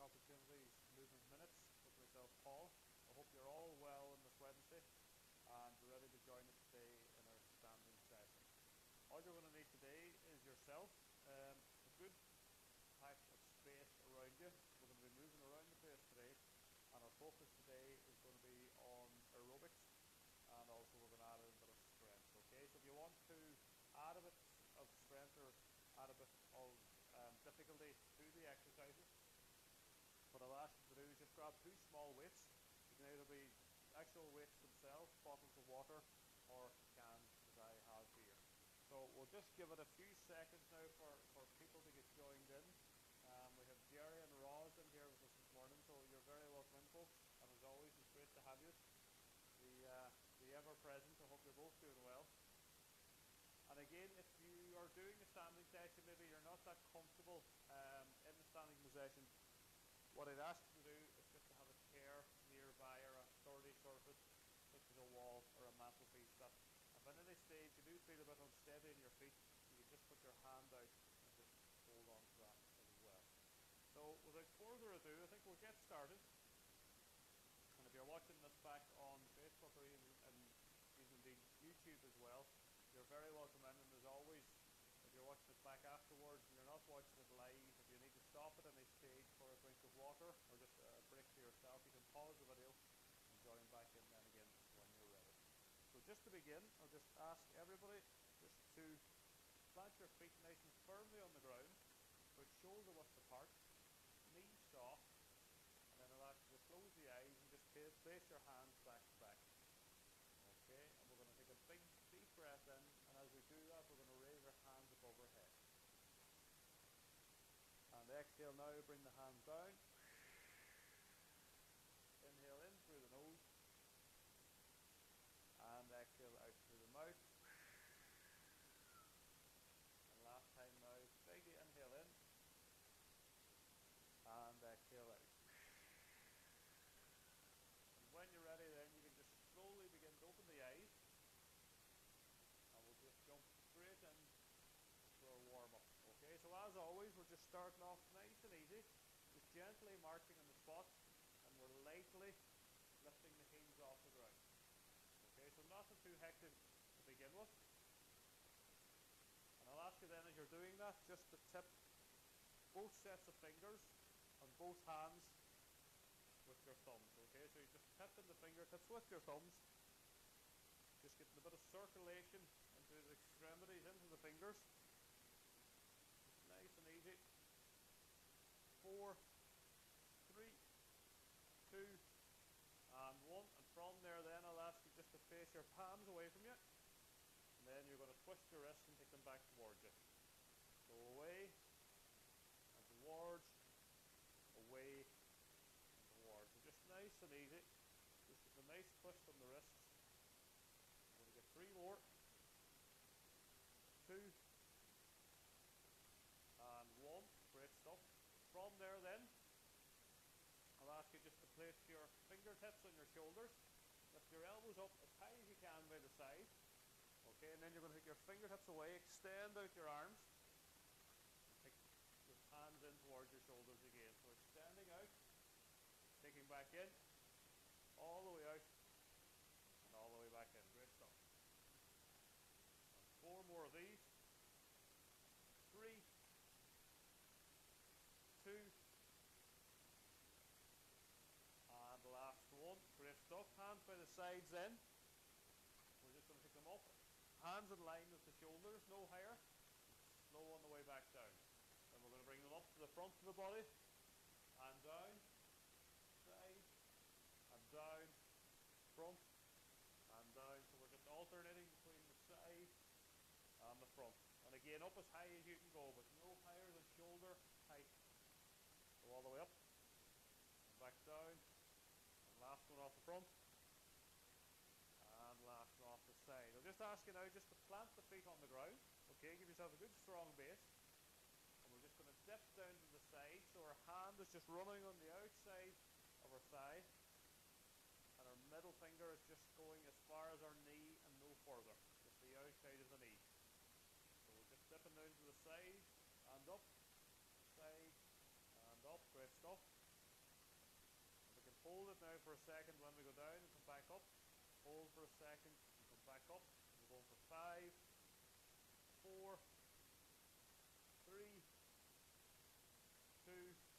Age&Opportunity's Movement Minutes with myself, Paul. I hope you're all well on this Wednesday and ready to join us today in our standing session. All you're going to need today is yourself, a good patch of space around you. We're going to be moving around the place today, and our focus today is going to be on aerobics, and also we're going to add in a bit of strength. Okay, so if you want to add a bit of strength or add a bit of difficulty to the exercises, what I'll ask you to do is just grab two small weights. You can either be actual weights themselves, bottles of water, or cans as I have here. So we'll just give it a few seconds now for people to get joined in. We have Jerry and Roz in here with us this morning, so you're very welcome in, folks. And as always, it's great to have you. The ever-present. I hope you're both doing well. And again, if you are doing a standing session, maybe you're not that comfortable in the standing position, what I'd ask you to do is just to have a chair nearby or a sturdy surface, such as a wall or a mantelpiece, that if at any stage you do feel a bit unsteady in your feet, you can just put your hand out and just hold on to that as well. So without further ado, I think we'll get started. And if you're watching this back on Facebook or even indeed YouTube as well, you're very welcome in. And as always, if you're watching it back afterwards and you're not watching it live, if you need to stop at any stage for a drink of water or just a break for yourself, you can pause the video and join back in then again when you're ready. So just to begin, I'll just ask everybody just to plant your feet nice and firmly on the ground, about shoulder width apart, knees soft, and then I'll ask you to close the eyes and just place your hands back to back. Okay, and we're going to take a big deep breath in, and as we do that, we're going to raise our hands above our head. And exhale now, bring the hands down. Inhale in through the nose, and exhale out through the mouth. And last time now, big inhale in, and exhale out. And when you're ready then, you can just slowly begin to open the eyes, and we'll just jump straight in for a warm-up. Okay, so as always, we're just starting off nice and easy, just gently marching on the spot, and we're lightly lifting the heels off the ground. Okay, so nothing too hectic to begin with. And I'll ask you then, as you're doing that, just to tip both sets of fingers on both hands with your thumbs. Okay, so you're just tipping the fingertips with your thumbs, just getting a bit of circulation into the extremities, into the fingers. Just nice and easy. 4, 3, 2, and 1. And from there then, I'll ask you just to face your palms away from you. And then you're going to twist your wrists and take them back towards you. So away, and towards, away, and towards. So just nice and easy. Just get a nice twist on the wrists. I'm going to get 3 more. 2, and 1. Great stuff. From there then, I'll ask you just to place your fingertips on your shoulders. Lift your elbows up as high as you can by the side. Okay, and then you're going to take your fingertips away, extend out your arms, and take your hands in towards your shoulders again. So extending out, taking back in, all the way out, and all the way back in. Great stuff. And 4 more of these. 3, 2, and the last one. Great stuff. Hands by the sides then. We're just going to pick them up. Hands in line with the shoulders, no higher. Slow on the way back down. Then we're going to bring them up to the front of the body. And down, side, and down, front, and down. So we're just alternating between the side and the front. And again, up as high as you can go, but no higher than shoulder height. Go all the way up, and back down. And last one off the front. And last one off the side. I'll just ask you now just to plant the feet on the ground. Okay, give yourself a good strong base. And we're just going to dip down to the side. So our hand is just running on the outside of our thigh. And our middle finger is just going as far as our knee and no further. Just the outside of the knee. So we're just dipping down to the side and up. Side and up. Great stuff. Hold it now for a second when we go down and come back up. Hold for a second and come back up. We're going for 5, 4, 3, 2,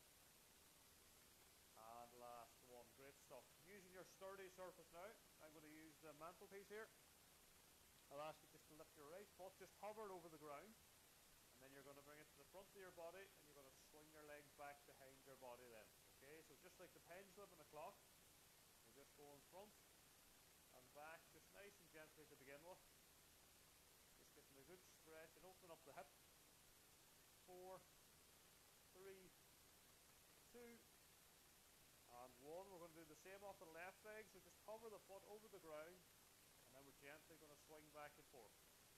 and last one. Great stuff. Using your sturdy surface now, I'm going to use the mantelpiece here. I'll ask you just to lift your right foot, just hover it over the ground, and then you're going to bring it to the front of your body, and you're going to swing your legs back behind your body then. Okay, so just like the pendulum in a clock, we'll just go in front and back, just nice and gently to begin with. Just getting a good stretch and open up the hip. 4, 3, 2, and 1. We're going to do the same off the left leg, so just hover the foot over the ground, and then we're gently going to swing back and forth.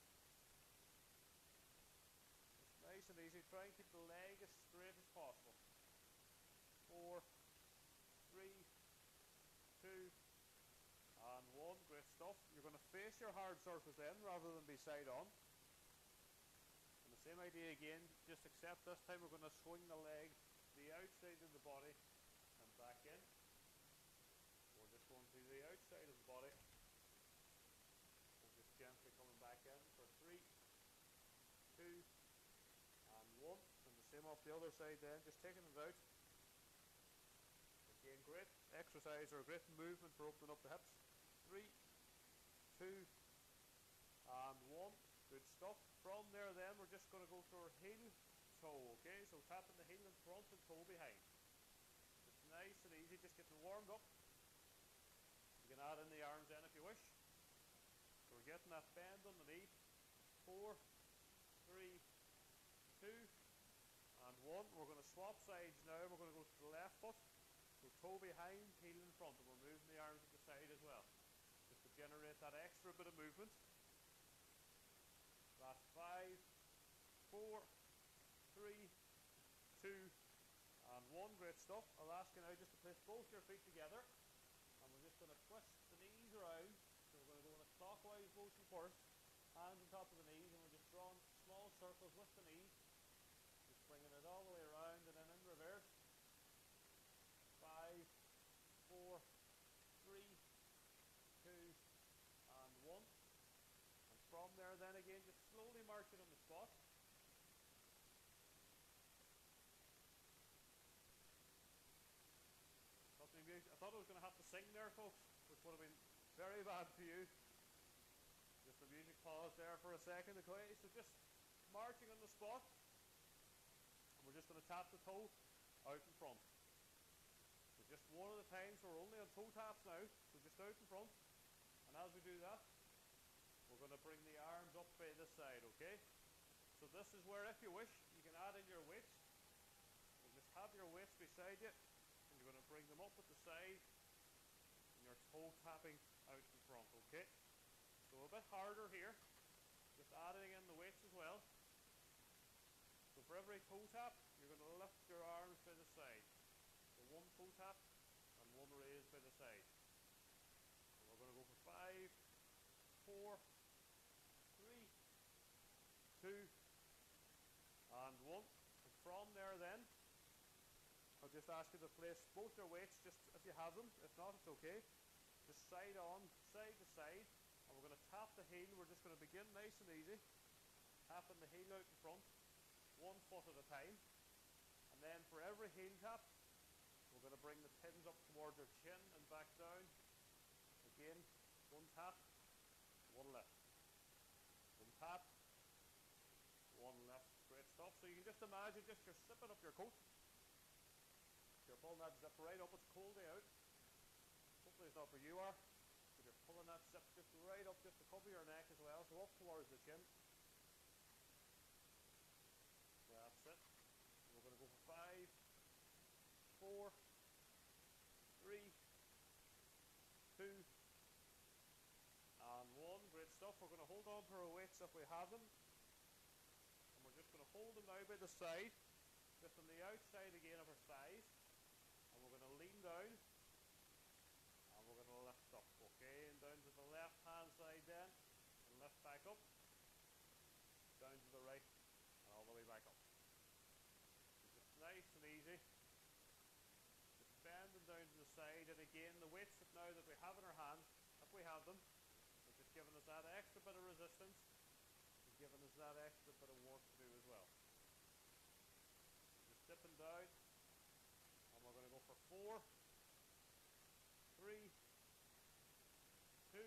Just nice and easy. Try and keep the leg as straight as possible. 4, 3, 2, and 1. Great stuff. You're going to face your hard surface then, rather than be side on. And the same idea again, just except this time we're going to swing the leg to the outside of the body and back in. We're just going to the outside of the body. We're just gently coming back in for 3, 2, and 1. And the same off the other side then, just taking it out. Again, great exercise or a great movement for opening up the hips. 3, 2, and 1. Good stuff. From there then, we're just going to go to our heel toe, okay? So tapping the heel in front and toe behind. It's nice and easy, just getting warmed up. You can add in the arms then if you wish. So we're getting that bend on the knee. 4, 3, 2, and 1. We're going to swap sides now. We're going to go to the left foot. So toe behind, heel in front, and we're moving the arms at the side as well, just to generate that extra bit of movement. Last 5, 4, 3, 2, and 1. Great stuff. I'll ask you now just to place both your feet together, and we're just going to twist the knees around. So we're going to go in a clockwise motion first, hands on top of the knees, and we're just drawing small circles with the knees, just bringing it all the way around, and then in reverse. 5, 4, 3, 2, and 1. And from there then again, just slowly marching on the spot. I thought I was going to have to sing there, folks, which would have been very bad for you. Just the music paused there for a second, okay? So just marching on the spot. And we're just going to tap the toe out in front. So just one at a time, so we're only on toe taps now, so just out in front. And as we do that, we're going to bring the arms up by this side, okay? So this is where, if you wish, you can add in your weights. So just have your weights beside you, and you're going to bring them up at the side, and you're toe tapping out in front, okay? So a bit harder here, just adding in the weights as well. So for every toe tap, you're going to lift your arms by the side. So one toe tap and one raise by the side. So we're going to go for 5, 4, 3, 2, and 1. And from there then, I'll just ask you to place both your weights, just if you have them. If not, it's okay. Just side on, side to side. And we're going to tap the heel. We're just going to begin nice and easy. Tapping the heel out in front, one foot at a time. And then for every heel tap, we're going to bring the pins up towards our chin and back down. Again, one tap, one lift. One tap, one lift. Great stuff. So you can just imagine, you're zipping up your coat. You're pulling that zip right up. It's cold day out. Hopefully it's not where you are. So you're pulling that zip just right up, just to cover your neck as well. So up towards the chin. That's it. We're going to go for 5, 4, 3, 2, and 1. Great stuff. We're going to hold on to our weights if we have them. And we're just going to hold them now by the side, just on the outside again of our thighs. And we're going to lean down, and we're going to lift up, okay? And down to the left hand side then, and lift back up, down to the right, and all the way back up. So just nice and easy. Just bending down to the side. And again, the weights that now that we have in our hands, if we have them, they're just giving us that extra bit of resistance and giving us that extra bit of work to do as well. So just dipping down, and we're going to go for 4, 3, 2,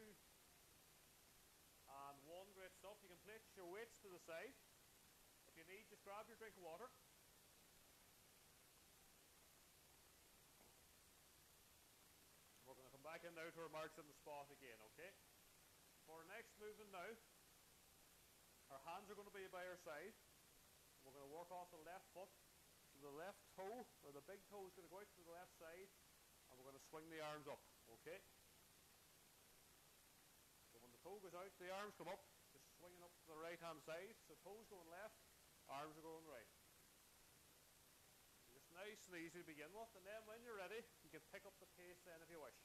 and 1. Great stuff. You can place your weights to the side. If you need, just grab your drink of water. We're going to come back in now to our marks on the spot again, okay? For our next movement now, our hands are going to be by our side. We're going to work off the left foot. So the left toe, or the big toe, is going to go out to the left side, and we're going to swing the arms up, okay? So when the toe goes out, the arms come up, just swinging up to the right-hand side. So toes going left, arms are going right. Just nice and easy to begin with, and then when you're ready, you can pick up the pace then if you wish.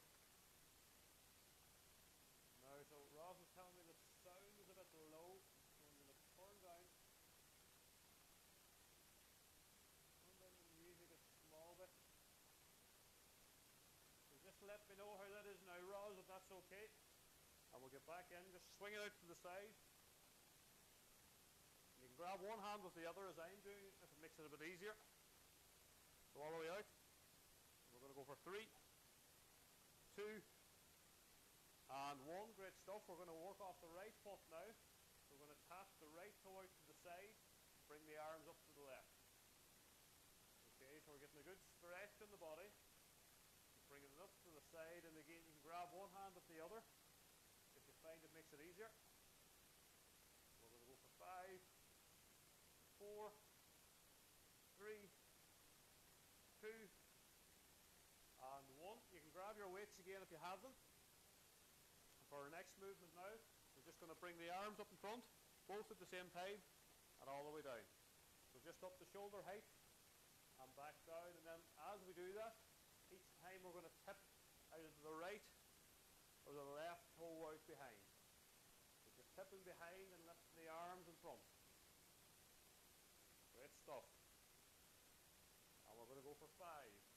Now, so Ross was telling me the sound is a bit low, so I'm going to turn down the music a small bit. So just let me know how that is now, Ross, if that's okay. And we'll get back in, just swing it out to the side. You can grab one hand with the other as I'm doing, if it makes it a bit easier. So all the way out. We're going to go for 3, 2, and 1. Great stuff. We're going to work off the right foot now. So we're going to tap the right toe out to the side, bring the arms up to the left. Okay, so we're getting a good stretch in the body. Bringing it up to the side, and again you can grab one hand with the other if you find it makes it easier. We're going to go for 5, 4, 3, 2, and 1. You can grab your weights again if you have them. And for our next movement now, we're just going to bring the arms up in front, both at the same time, and all the way down. So just up to shoulder height, and back down, and then as we do that, each time we're going to tip either to the right or the left toe out behind. So just tipping behind and lifting the arms in front. Great stuff. And we're going to go for 5,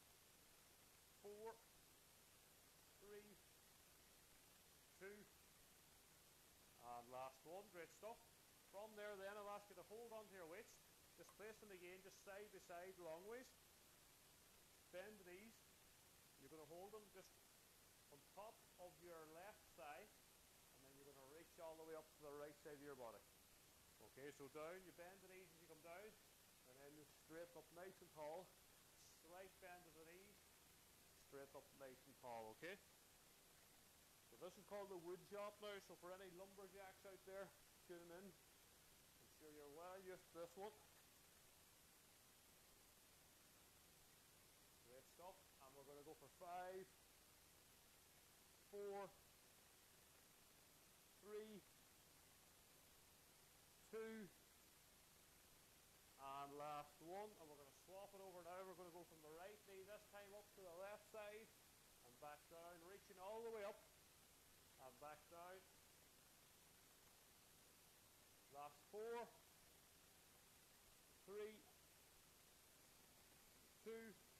4, 3, 2, and last one. Great stuff. From there then I'll ask you to hold on to your weights. Just place them again, just side by side, long ways. Bend the knees. You're going to hold them just on top of your left side, and then you're going to reach all the way up to the right side of your body. Okay, so down, you bend the knees as you come down, and then you straight up nice and tall. Slight bend of the knees, straight up nice and tall, okay? So this is called the wood chop now, so for any lumberjacks out there tuning in, I'm sure you're well used to this one. Great stuff. And we're going to go for 5, 4, 3, 2, and last one. And we're going to swap it over now. We're going to go from the right knee this time up to the left side and back down, reaching all the way up and back down. Last 4, 3, 2,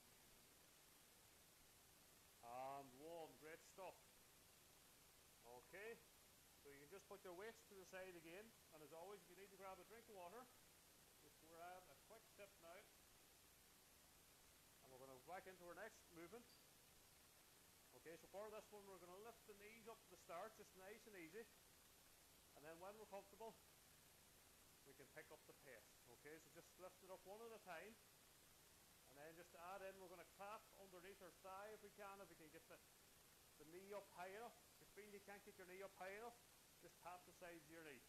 and 1. Great stuff. Okay, so you can just put your weights to the side again, and as always, if you need to grab a drink of water, just grab a quick sip now. And we're going to go back into our next movement. Okay, so for this one, we're going to lift the knees up to the start, just nice and easy. And then when we're comfortable, we can pick up the pace. Okay, so just lift it up one at a time. And then just to add in, we're going to clap underneath our thigh if we can get the knee up high enough. If you feel you can't get your knee up high enough, just tap the sides of your knee.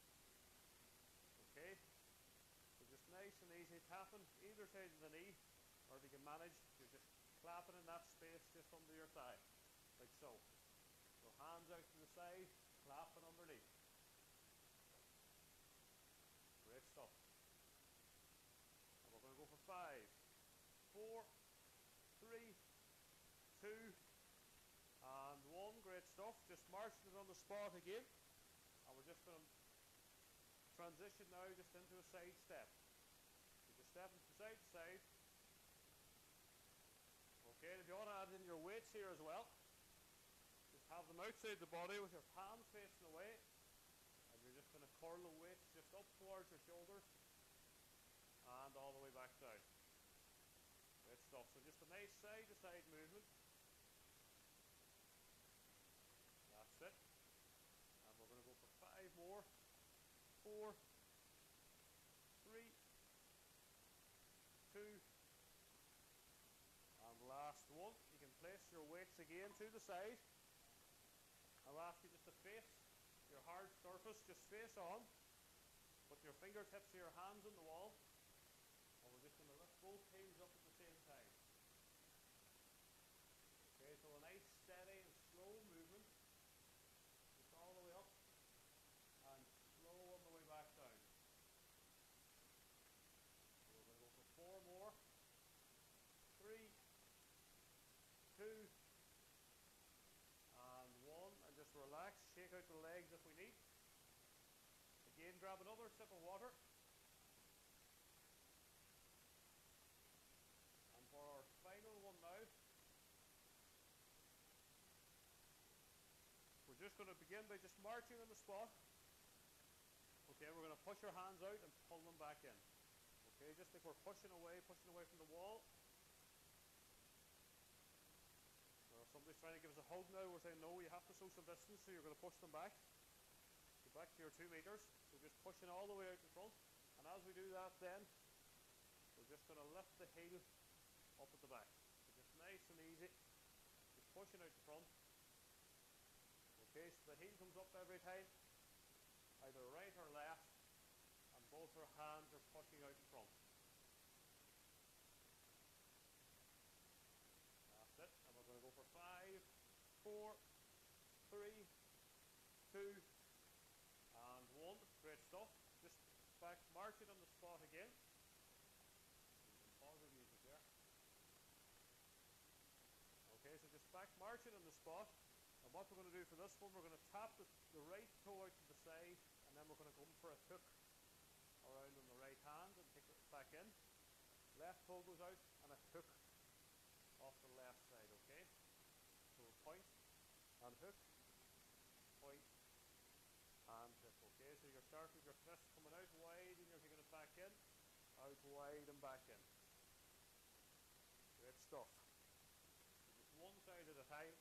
Okay, so just nice and easy tapping either side of the knee, or if you can manage, you're just clapping in that space just under your thigh, like so. So hands out to the side, clapping underneath. Great stuff. And we're going to go for 5, 4, 3, 2, and 1. Great stuff. Just marching it on the spot again. And we're just going to transition now just into a side step. So just stepping from side to side. Okay, if you want to add in your weights here as well. Just have them outside the body with your palms facing away. And you're just going to curl the weights just up towards your shoulders and all the way back down. Great stuff. So just a nice side to side movement. That's it. And we're going to go for 5 more. 4, 3, 2, and last one. You can place your weights again to the side. I'll ask you just to face your hard surface, just face on. Put your fingertips of your hands on the wall. And we're just going to lift both heels up at the same time. Okay, so a nice steady and slow movement. Just all the way up and slow on the way back down. So we're going to go for 4 more. 3, 2, and 1. And just relax, shake out the legs if we need. Again, grab another sip of water. And for our final one now, we're just going to begin by just marching on the spot. Okay, we're going to push our hands out and pull them back in. Okay, just like we're pushing away from the wall. Or if somebody's trying to give us a hug now, we're saying no, you have to social distance, so you're going to push them back. Go back to your 2 meters. So just pushing all the way out in front. And as we do that then, we're just going to lift the heel up at the back. So just nice and easy. Just pushing out the front. Okay, so the heel comes up every time, either right or left, and both our hands are pushing out in front. That's it, and we're going to go for 5, 4, 3, 2, and 1. Great stuff. Just back, march it on the spot again. You can pause the music there. Okay, so just back, march it on the spot. And what we're going to do for this one, we're going to tap the right toe out to the side, and then we're going to go for a hook around on the right hand and take it back in. Left toe goes out and a hook off the left side, okay? So point and hook, point and hook, okay? So you're starting with your fist coming out wide and you're taking it back in, out wide and back in. Great stuff. So just one side at a time.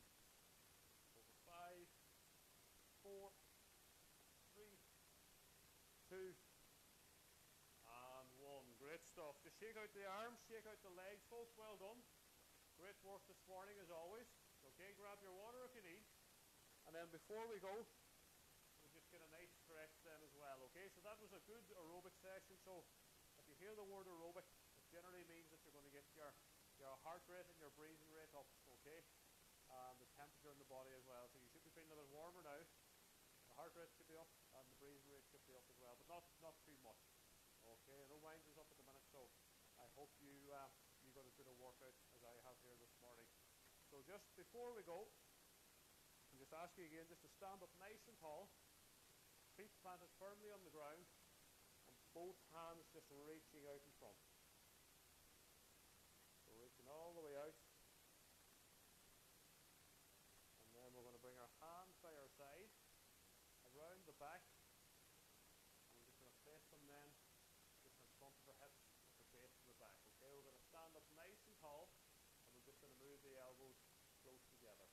5, 4, 3, 2, and 1. Great stuff. Just shake out the arms, shake out the legs, folks. Well done. Great work this morning as always. Okay, grab your water if you need. And then before we go, we'll just get a nice stretch then as well. Okay, so that was a good aerobic session. So if you hear the word aerobic, it generally means that you're going to get your heart rate and your breathing rate up. Okay. The temperature in the body as well, so you should be feeling a bit warmer now. The heart rate should be up and the breathing rate should be up as well, but not too much. Okay, no mind is up at the minute, so I hope you got as good a workout as I have here this morning. So just before we go, I'm just asking you again just to stand up nice and tall, feet planted firmly on the ground, and both hands just reaching out in front. So reaching all the way out. And we're going to bring our hands by our side, around the back, and we're just going to place them then just in front of our hips at the base of the back. Okay, we're going to stand up nice and tall, and we're just going to move the elbows close together.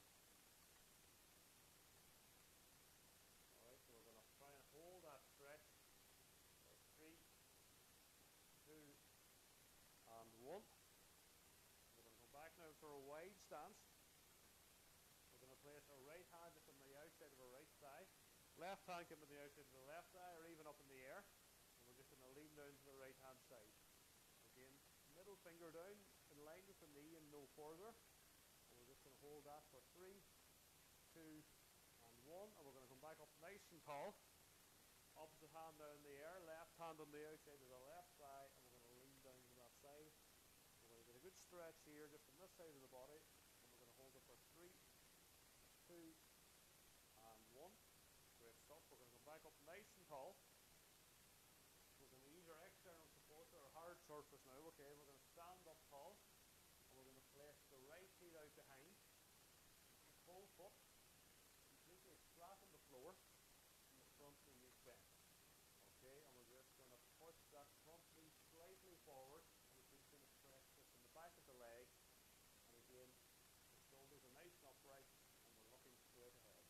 Alright, so we're going to try and hold that stretch for 3, 2, and 1. We're going to go back now for a wide stance. We're going to place our right hand just on the outside of our right thigh. Left hand can be on the outside of the left thigh or even up in the air. And we're just going to lean down to the right hand side. Again, middle finger down in line with the knee and no further. And we're just going to hold that for 3, 2, and 1. And we're going to come back up nice and tall. Opposite hand down in the air, left hand on the outside of the left thigh, and we're going to lean down to that side. We're going to get a good stretch here just on this side of the body. And we're going to hold it for 3, 2, and 1. Great stuff. We're going to come back up nice and tall. We're going to use our external support, our hard surface now. Okay, we're going to stand up tall, and we're going to place the right heel out behind, full foot, completely flat on the floor, and the front knee is bent. Okay, and we're just going to push that front knee slightly forward, and we keep trying to stretch this in the back of the leg. And again, the shoulders are nice and upright, and we're looking straight ahead.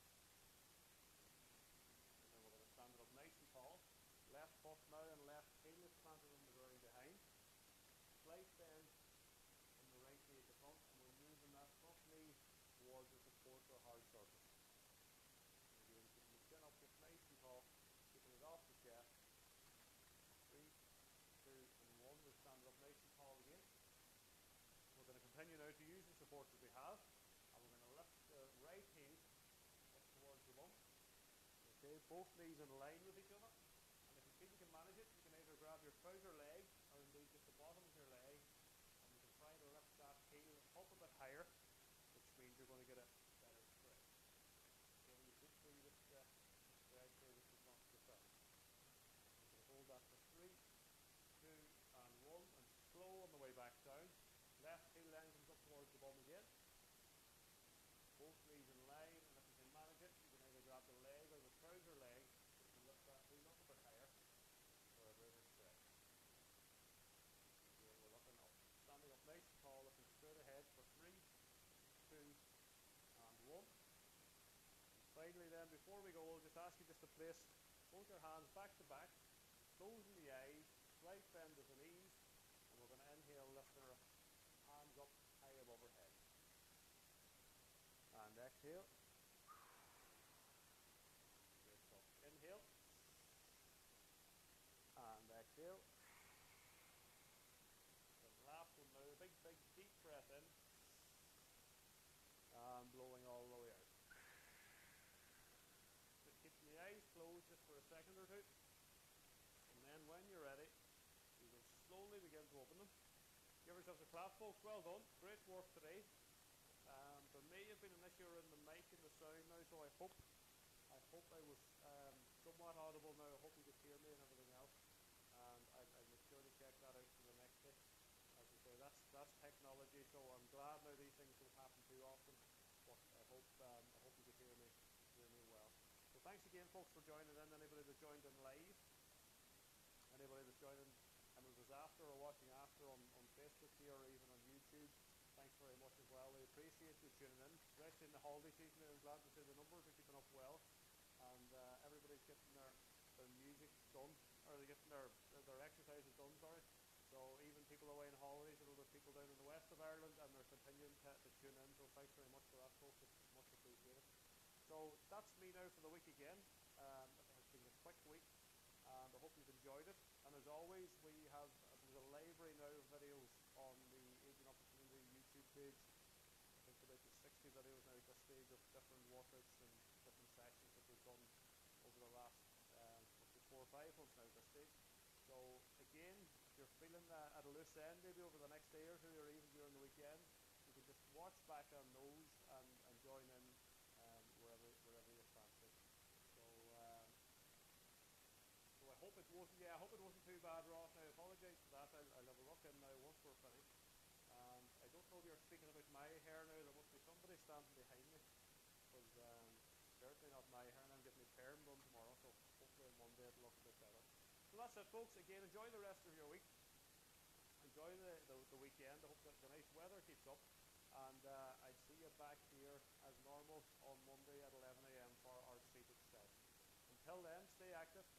And then we're going to stand it up nice and tall. Left foot now and left heel is planted on the ground behind. Slight bend in the right knee at the front, and we're moving that front knee towards the support or hard surface. And again, keeping the chin up just nice and tall, keeping it off the chest. 3, 2, and 1. We'll stand it up nice and tall again. We're going to continue now to use the supports that we have, and we're going to lift the right heel up towards the bum. Okay, both knees in line with each other. And if you feel you can manage it, you can either grab your trouser leg or indeed just the bottom of your leg, and you can try to lift that heel up a bit higher, which means you're going to get a better stretch. Okay, you should feel this stretch here just as much as yourself. I'm going to hold that for 3, 2, and 1, and slow on the way back down. Left heel then comes up towards the bum again. Both knees in line, and if you can manage it, you can either grab the leg or the trouser leg, just to lift that heel up a bit higher for a greater stretch. Again, we're looking up, standing up nice and tall, looking straight ahead for 3, 2, and 1. And finally then, before we go, we'll just ask you just to place both your hands back to back, closing the eyes, slight bend of the knees, and we're going to inhale, lifting our hands up high above our head. And exhale. Great stuff. Inhale. And exhale. The last one now. Big, deep breath in. And blowing all the way out. Just keeping the eyes closed just for a second or two. And then when you're ready, you will slowly begin to open them. Give yourselves a clap, folks. Well done. Great work today. There may have been an issue in the mic and the sound now, so I hope I was somewhat audible now. I hope you could hear me and everything else. And I'll make sure to check that out for the next day. As I say, that's technology, so I'm glad now these things don't happen too often. But I hope you could hear me well. So thanks again, folks, for joining in. Anybody that joined in live, anybody that's joined in and it was after or watching after on Facebook here or even on YouTube, thanks very much as well. We appreciate you tuning in, especially in the holiday season. I'm glad to see the numbers are keeping up well, and everybody's getting their music done, or they're getting their exercises done, sorry. So even people away on holidays, there's people down in the west of Ireland, and they're continuing to tune in, so thanks very much for that, folks. It's much appreciated. So that's me now for the week again. It has been a quick week, and I hope you've enjoyed it. And as always, there's a library now of videos on the Age&Opportunity YouTube page. I think about 60 videos now at this stage of different workouts and different sessions that we've done over the last 4 or 5 months now at this stage. So again, if you're feeling at a loose end maybe over the next day or two, or even during the weekend, you can just watch back on those and join in wherever you fancy. So I hope it wasn't too bad, Ross. Now I apologise for that. I'll have a look in now once we're finished. And I don't know if you're speaking about my hair now. There must be somebody standing behind me, because certainly not my hair, and I'm getting my perm done tomorrow. So hopefully on Monday it'll look a bit better. So that's it, folks. Again, enjoy the rest of your week. Enjoy the weekend. I hope that the nice weather keeps up. And I'd see you back here as normal on Monday at 11 a.m. for our seated session. Until then, stay active,